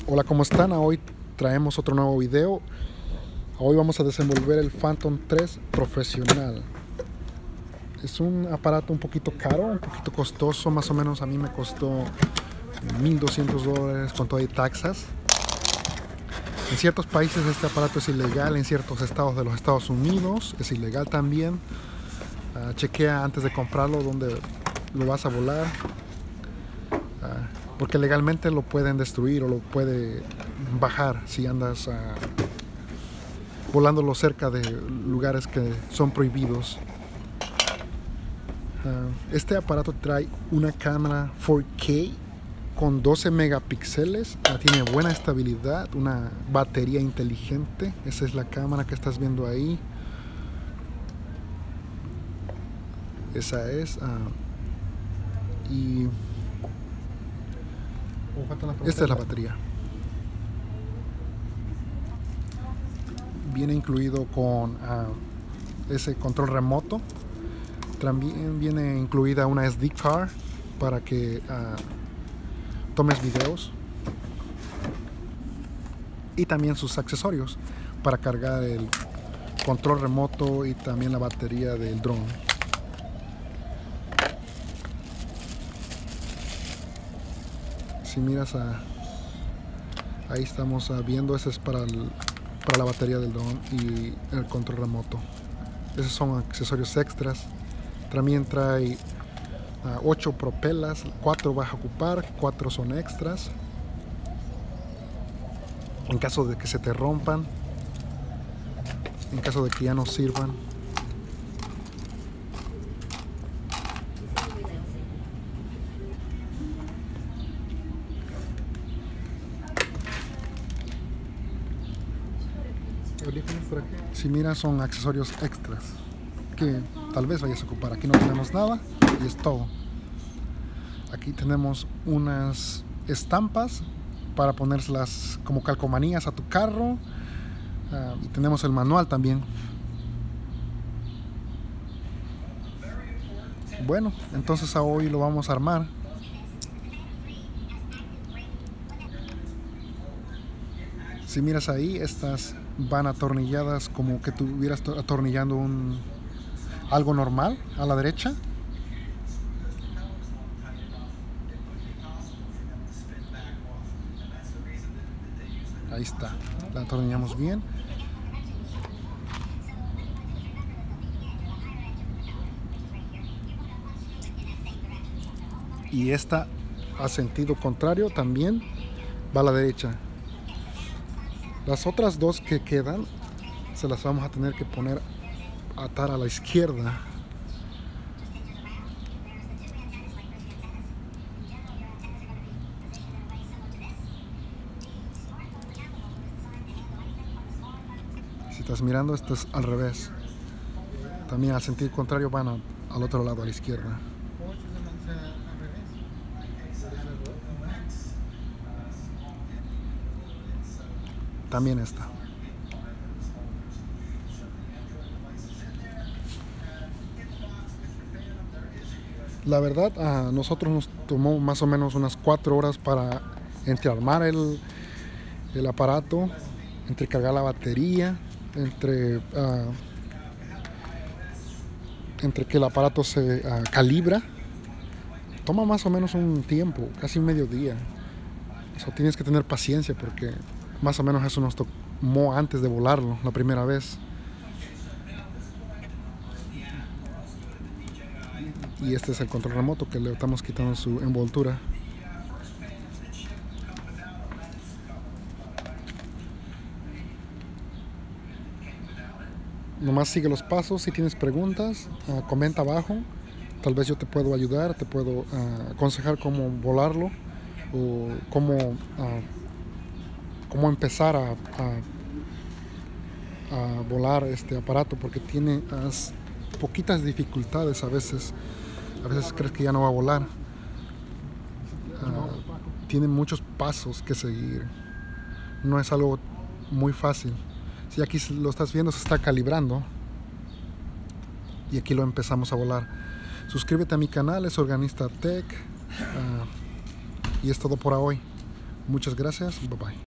Hola, ¿cómo están? Hoy traemos otro nuevo video. Hoy vamos a desenvolver el Phantom 3 profesional. Es un aparato un poquito caro, un poquito costoso, más o menos a mí me costó $1,200 con todo y taxas. En ciertos países este aparato es ilegal, en ciertos estados de los Estados Unidos es ilegal también. Chequea antes de comprarlo dónde lo vas a volar, porque legalmente lo pueden destruir o lo puede bajar si andas volándolo cerca de lugares que son prohibidos. Este aparato trae una cámara 4K con 12 megapíxeles, tiene buena estabilidad, una batería inteligente. Esa es la cámara que estás viendo ahí. Esa es. Y esta es la batería. Viene incluido con ese control remoto. También viene incluida una SD card para que tomes videos. Y también sus accesorios para cargar el control remoto y también la batería del dron. Si miras ahí estamos viendo, ese es para la batería del dron y el control remoto. Esos son accesorios extras. También trae 8 propelas, 4 vas a ocupar, 4 son extras. En caso de que se te rompan, en caso de que ya no sirvan. Si miras, son accesorios extras que tal vez vayas a ocupar. Aquí no tenemos nada y es todo. Aquí tenemos unas estampas para ponérselas como calcomanías a tu carro, y tenemos el manual también. Bueno, entonces hoy lo vamos a armar. Si miras ahí, estas van atornilladas como que estuvieras atornillando algo normal a la derecha. Ahí está, la atornillamos bien. Y esta a sentido contrario también va a la derecha. Las otras dos que quedan se las vamos a tener que atar a la izquierda. Si estás mirando, esto es al revés. También al sentido contrario van al otro lado, a la izquierda. También esta. La verdad, a nosotros nos tomó más o menos unas 4 horas para entre armar el aparato, entre cargar la batería, entre que el aparato se calibra. Toma más o menos un tiempo, casi mediodía. Eso tienes que tener paciencia porque más o menos eso nos tomó antes de volarlo la primera vez. Y este es el control remoto que le estamos quitando su envoltura. Nomás sigue los pasos. Si tienes preguntas, comenta abajo. Tal vez yo te puedo ayudar, te puedo aconsejar cómo volarlo o cómo empezar a volar este aparato, porque tiene poquitas dificultades a veces. A veces crees que ya no va a volar. Tiene muchos pasos que seguir. No es algo muy fácil. Si aquí lo estás viendo, se está calibrando. Y aquí lo empezamos a volar. Suscríbete a mi canal, es Organista Tech. Y es todo por hoy. Muchas gracias, bye bye.